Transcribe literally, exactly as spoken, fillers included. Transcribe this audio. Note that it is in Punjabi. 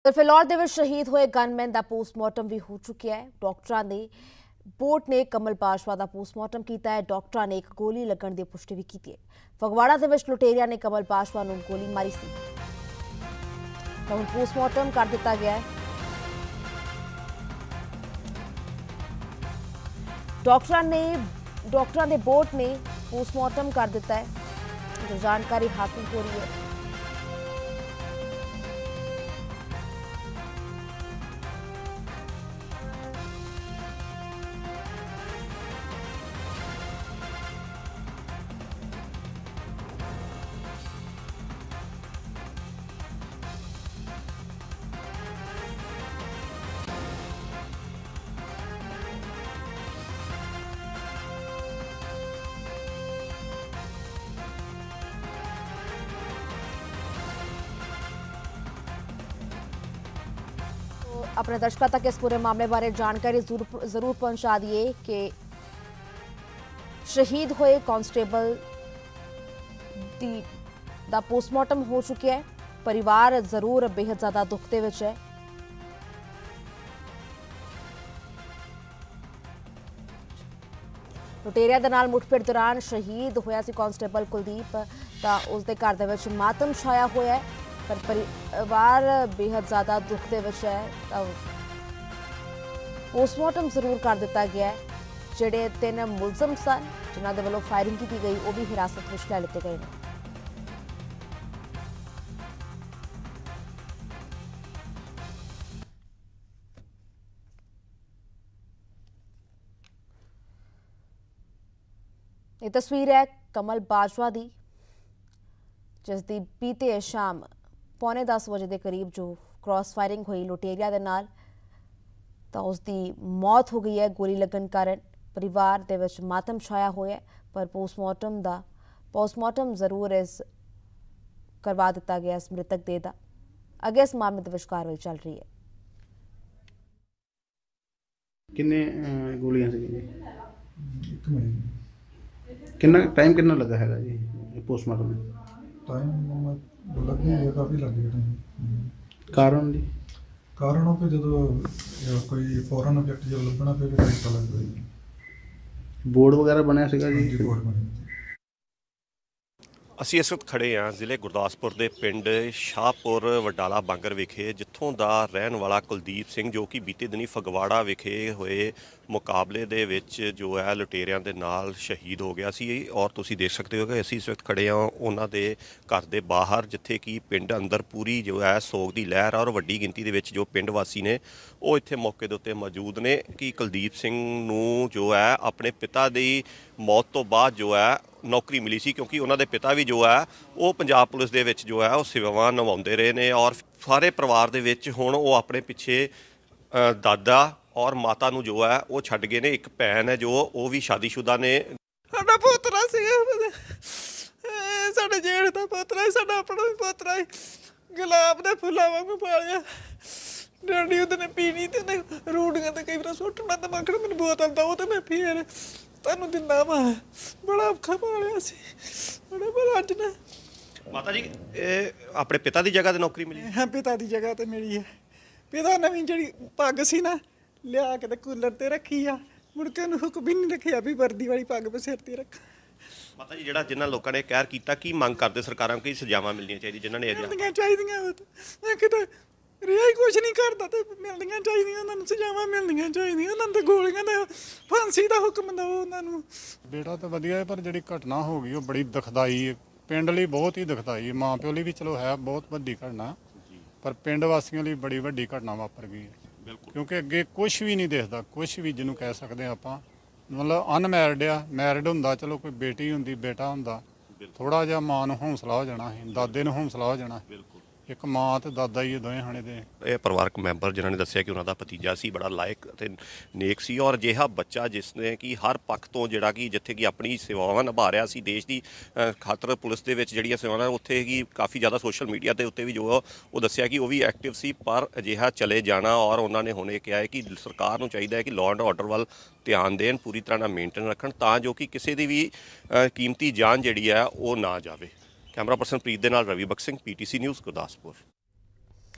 ਫਿਲੌਰ ਦੇ ਵਿੱਚ ਸ਼ਹੀਦ ਹੋਏ ਗਨਮੈਨ ਦਾ ਪੋਸਟਮਾਰਟਮ ਵੀ ਹੋ ਚੁੱਕਿਆ ਹੈ। ਡਾਕਟਰਾਂ ਨੇ ਬੋਰਡ ਨੇ ਕਮਲ ਬਾਜਵਾ ਦਾ ਪੋਸਟਮਾਰਟਮ ਕੀਤਾ ਹੈ। ਡਾਕਟਰਾਂ ਨੇ ਇੱਕ ਗੋਲੀ ਲੱਗਣ ਦੀ ਪੁਸ਼ਟੀ ਵੀ ਕੀਤੀ ਹੈ। ਫਗਵਾੜਾ ਦੇ ਵਿੱਚ ਲੁਟੇਰਿਆਂ ਨੇ ਕਮਲ ਬਾਜਵਾ ਨੂੰ ਗੋਲੀ ਮਾਰੀ ਸੀ। ਤਾਂ ਹੁਣ ਪੋਸਟਮਾਰਟਮ ਕਰ ਦਿੱਤਾ ਗਿਆ ਹੈ। ਡਾਕਟਰਾਂ ਨੇ ਡਾਕਟਰਾਂ ਦੇ ਬੋਰਡ ਨੇ ਪੋਸਟਮਾਰਟਮ ਕਰ ਦਿੱਤਾ ਹੈ। ਜੋ ਜਾਣਕਾਰੀ ਹਾਸਲ ਹੋ ਰਹੀ ਹੈ। अपने दर्शकों तक इस पूरे मामले बारे जानकारी जरूर जरूर पहुंचा दिए कि शहीद हुए कांस्टेबल दी दा पोस्टमार्टम हो चुका है। परिवार जरूर बेहद ज्यादा दुख दे विच है। लुटेरिया दे नाल मुठभेड़ दौरान शहीद होया सी कांस्टेबल कुलदीप, तां उस दे घर दे विच मातम छाया होया है। पर परिवार बेहद ज्यादा दुख दे विच है। पोस्टमार्टम जरूर कर दिता गया है। जिहड़े तीन मुलजम सन जिन्हां दे वल्लों फायरिंग की गई वो भी हिरासत में लै लिते गए हैं। ये तस्वीर है कमल बाजवा दी, जिसकी बीते शाम पौने दस बजे के करीब जो क्रॉस फायरिंग हुई लुटेरिया दे नाल, तो उसकी मौत हो गई है गोली लगन कारण। परिवार दे विच मातम छाया होया है। पर पोस्टमार्टम दा पोस्टमार्टम जरूर इस करवा दिता गया इस मृतक देह दा। अगे इस मामले दे विच कार्रवाई चल रही है। किन्ने गोलियां सी जी? एक मिनट कितना टाइम कितना लगा है जी पोस्टमार्टम में? टाइम लग गया, काफ़ी लग गया। कारण जी कारण हो कि जो कोई फॉरन ऑब्जेक्ट जो लभना फिर पता लग गई। बोर्ड वगैरह बनया सीगा जी? बोर्ड बने। ਅਸੀਂ ਇਸ ਵਕਤ ਖੜੇ ਹਾਂ ਜ਼ਿਲ੍ਹੇ ਗੁਰਦਾਸਪੁਰ ਦੇ ਪਿੰਡ ਸ਼ਾਹਪੁਰ ਵਡਾਲਾ ਬਾਂਗਰ ਵਿਖੇ, ਜਿੱਥੋਂ ਦਾ ਰਹਿਣ ਵਾਲਾ ਕੁਲਦੀਪ ਸਿੰਘ, ਜੋ ਕਿ ਬੀਤੇ ਦਿਨੀ ਫਗਵਾੜਾ ਵਿਖੇ ਹੋਏ ਮੁਕਾਬਲੇ ਦੇ ਵਿੱਚ ਜੋ ਹੈ ਲੁਟੇਰਿਆਂ ਦੇ ਨਾਲ ਸ਼ਹੀਦ ਹੋ ਗਿਆ ਸੀ। ਔਰ ਤੁਸੀਂ ਦੇਖ ਸਕਦੇ ਹੋ ਕਿ ਅਸੀਂ ਇਸ ਵਕਤ ਖੜੇ ਹਾਂ ਉਹਨਾਂ ਦੇ ਘਰ ਦੇ ਬਾਹਰ, ਜਿੱਥੇ ਕਿ ਪਿੰਡ ਅੰਦਰ ਪੂਰੀ ਜੋ ਹੈ ਸੋਗ ਦੀ ਲਹਿਰ ਔਰ ਵੱਡੀ ਗਿਣਤੀ ਦੇ ਵਿੱਚ ਜੋ ਪਿੰਡ ਵਾਸੀ ਨੇ ਉਹ ਇੱਥੇ ਮੌਕੇ ਦੇ ਉੱਤੇ ਮੌਜੂਦ ਨੇ ਕਿ ਕੁਲਦੀਪ ਸਿੰਘ ਨੂੰ ਜੋ ਹੈ ਆਪਣੇ ਪਿਤਾ ਦੀ ਮੌਤ ਤੋਂ ਬਾਅਦ ਜੋ ਹੈ ਨੌਕਰੀ ਮਿਲੀ ਸੀ, ਕਿਉਂਕਿ ਉਹਨਾਂ ਦੇ ਪਿਤਾ ਵੀ ਜੋ ਹੈ ਉਹ ਪੰਜਾਬ ਪੁਲਿਸ ਦੇ ਵਿੱਚ ਜੋ ਹੈ ਉਹ ਸੇਵਾਵਾਂ ਨਿਭਾਉਂਦੇ ਰਹੇ ਨੇ। ਔਰ ਸਾਰੇ ਪਰਿਵਾਰ ਦੇ ਵਿੱਚ ਹੁਣ ਉਹ ਆਪਣੇ ਪਿੱਛੇ ਦਾਦਾ ਔਰ ਮਾਤਾ ਨੂੰ ਜੋ ਹੈ ਉਹ ਛੱਡ ਗਏ ਨੇ। ਇੱਕ ਭੈਣ ਹੈ ਜੋ ਉਹ ਵੀ ਸ਼ਾਦੀशुदा ਨੇ। ਸਾਡਾ ਪੋਤਰਾ ਸੀ, ਸਾਡੇ ਜੇਠ ਦਾ ਪੋਤਰਾ ਸੀ, ਸਾਡਾ ਆਪਣਾ ਵੀ ਪੋਤਰਾ ਸੀ। ਗੁਲਾਬ ਦੇ ਫੁੱਲਾਂ ਵਾਂਗੂ ਪਾਲਿਆ। ਡੈਡੀ ਉਹਦੇ ਪੀਣੀ ਤੇ ਰੂੜੀਆਂ ਤੇ ਕਈ ਵਾਰ ਸੁੱਟਣਾ ਤੇ ਮੱਖਣ ਮੈਨੂੰ ਬੋਤਲ ਦਓ ਤੇ ਮੈਂ ਫੇਰ ਤੁਹਾਨੂੰ ਦਿੰਦਾ ਵਾ। ਬੜਾ ਔਖਾ ਪਾਲਿਆ ਸੀ ਬੜਾ। ਪਰ ਅੱਜ ਨਾ ਮਾਤਾ ਜੀ ਇਹ ਆਪਣੇ ਪਿਤਾ ਦੀ ਜਗ੍ਹਾ ਤੇ ਨੌਕਰੀ ਮਿਲੀ? ਹਾਂ, ਪਿਤਾ ਦੀ ਜਗ੍ਹਾ ਤੇ ਮਿਲੀ ਹੈ। ਪਿਤਾ ਨਵੀਂ ਜਿਹੜੀ ਪੱਗ ਸੀ ਨਾ ਲਿਆ ਕੇ ਤੇ ਕੂਲਰ ਤੇ ਰੱਖੀ ਆ, ਮੁੜ ਕੇ ਉਹਨੂੰ ਹੁਕਮ ਵੀ ਨਹੀਂ ਰੱਖਿਆ ਵੀ ਵਰਦੀ ਵਾਲੀ ਪੱਗ ਮੈਂ ਸਿਰ ਤੇ ਰੱਖਾਂ। ਮਾਤਾ ਜੀ ਜਿਹੜਾ ਜਿਨ੍ਹਾਂ ਲੋਕਾਂ ਨੇ ਕਹਿਰ ਕੀਤਾ, ਕੀ ਮੰਗ ਕਰਦੇ ਸਰਕਾਰਾਂ ਨੂੰ? ਕੀ ਸਜ਼ਾਵਾਂ ਮਿਲਣੀਆਂ ਚਾਹੀਦੀਆਂ ਜਿਨ੍ਹਾਂ ਨੇ ਮਿਲਣੀਆਂ ਚਾਹੀਦੀਆਂ? ਮੈਂ ਕਿਤੇ ਰਿਹਾ ਹੀ ਕੁਛ ਨਹੀਂ ਕਰਦਾ ਤੇ ਮਿਲਣੀਆਂ ਚਾਹੀਦੀਆਂ ਉਹਨਾਂ ਨੂੰ, ਸਜ਼ਾਵਾਂ ਮਿਲਣੀਆਂ ਚਾਹੀਦੀਆਂ ਉਹਨਾਂ ਨੂੰ। ਤਾਂ ਗੋਲੀਆਂ ਦਾ ਫਾਂਸੀ ਦਾ ਹੁਕਮ ਦਿਓ ਉਹਨਾਂ ਨੂੰ। ਬੇਟਾ ਤਾਂ ਵਧੀਆ ਹੈ, ਪਰ ਜਿਹੜੀ ਘਟਨਾ ਹੋ ਗਈ ਉਹ ਬੜੀ ਦੁਖਦਾਈ ਹੈ। ਪਿੰਡ ਲਈ ਬਹੁਤ ਹੀ ਦੁਖਦਾਈ ਹੈ। ਮਾਂ ਪਿਓ ਲਈ ਵੀ ਚਲੋ ਹੈ ਬਹੁਤ ਵੱਡੀ ਘਟਨਾ, ਪਰ ਪਿੰਡ ਵਾਸੀਆਂ ਲਈ ਬੜੀ ਵੱਡੀ ਘਟਨਾ ਵਾਪਰ ਗਈ ਹੈ। ਕਿਉਂਕਿ ਅੱਗੇ ਕੁਛ ਵੀ ਨਹੀਂ ਦਿਖਦਾ, ਕੁਛ ਵੀ ਜਿਹਨੂੰ ਕਹਿ ਸਕਦੇ ਹਾਂ ਆਪਾਂ। ਮਤਲਬ ਅਨਮੈਰਿਡ ਆ, ਮੈਰਿਡ ਹੁੰਦਾ ਚਲੋ ਕੋਈ ਬੇਟੀ ਹੁੰਦੀ ਬੇਟਾ ਹੁੰਦਾ, ਥੋੜ੍ਹਾ ਜਿਹਾ ਮਾਂ ਨੂੰ ਹੌਸਲਾ ਹੋ ਜਾਣਾ ਸੀ, ਦਾਦੇ ਨੂੰ ਹੌਸਲਾ ਹੋ ਜਾਣਾ। ਇੱਕ ਮਾਂ ਤੇ ਦਾਦਾ ਹੀ ਦੋਵੇਂ ਹਾਣੇ ਦੇ। ਇਹ ਪਰਿਵਾਰਕ ਮੈਂਬਰ ਜਿਨ੍ਹਾਂ ਨੇ ਦੱਸਿਆ ਕਿ ਉਹਨਾਂ ਦਾ ਭਤੀਜਾ ਸੀ, ਬੜਾ ਲਾਇਕ ਅਤੇ ਨੇਕ ਸੀ ਔਰ ਅਜਿਹਾ ਬੱਚਾ ਜਿਸ ਨੇ ਕਿ ਹਰ ਪੱਖ ਤੋਂ ਜਿਹੜਾ ਕਿ ਜਿੱਥੇ ਕਿ ਆਪਣੀ ਸੇਵਾਵਾਂ ਨਿਭਾ ਰਿਹਾ ਸੀ ਦੇਸ਼ ਦੀ ਖਾਤਰ, ਪੁਲਿਸ ਦੇ ਵਿੱਚ ਜਿਹੜੀਆਂ ਸੇਵਾਵਾਂ ਉੱਥੇ ਕਿ ਕਾਫੀ ਜ਼ਿਆਦਾ ਸੋਸ਼ਲ ਮੀਡੀਆ ਦੇ ਉੱਤੇ ਵੀ ਜੋ ਉਹ ਦੱਸਿਆ ਕਿ ਉਹ ਵੀ ਐਕਟਿਵ ਸੀ। ਪਰ ਅਜਿਹਾ ਚਲੇ ਜਾਣਾ, ਔਰ ਉਹਨਾਂ ਨੇ ਹੁਣ ਇਹ ਕਿਹਾ ਹੈ ਕਿ ਸਰਕਾਰ ਨੂੰ ਚਾਹੀਦਾ ਹੈ ਕਿ ਲਾਅ ਐਂਡ ਆਰਡਰ ਵੱਲ ਧਿਆਨ ਦੇਣ, ਪੂਰੀ ਤਰ੍ਹਾਂ ਨਾਲ ਮੇਨਟੇਨ ਰੱਖਣ, ਤਾਂ ਜੋ ਕਿ ਕਿਸੇ ਦੀ ਵੀ ਕੀਮਤੀ ਜਾਨ ਜਿਹੜੀ ਹੈ ਉਹ ਨਾ ਜਾਵੇ। ਕੈਮਰਾ ਪਰਸਨ ਪ੍ਰੀਤ ਦੇ ਨਾਲ Ravi Bakhsh Singh, P T C news Gurdaspur.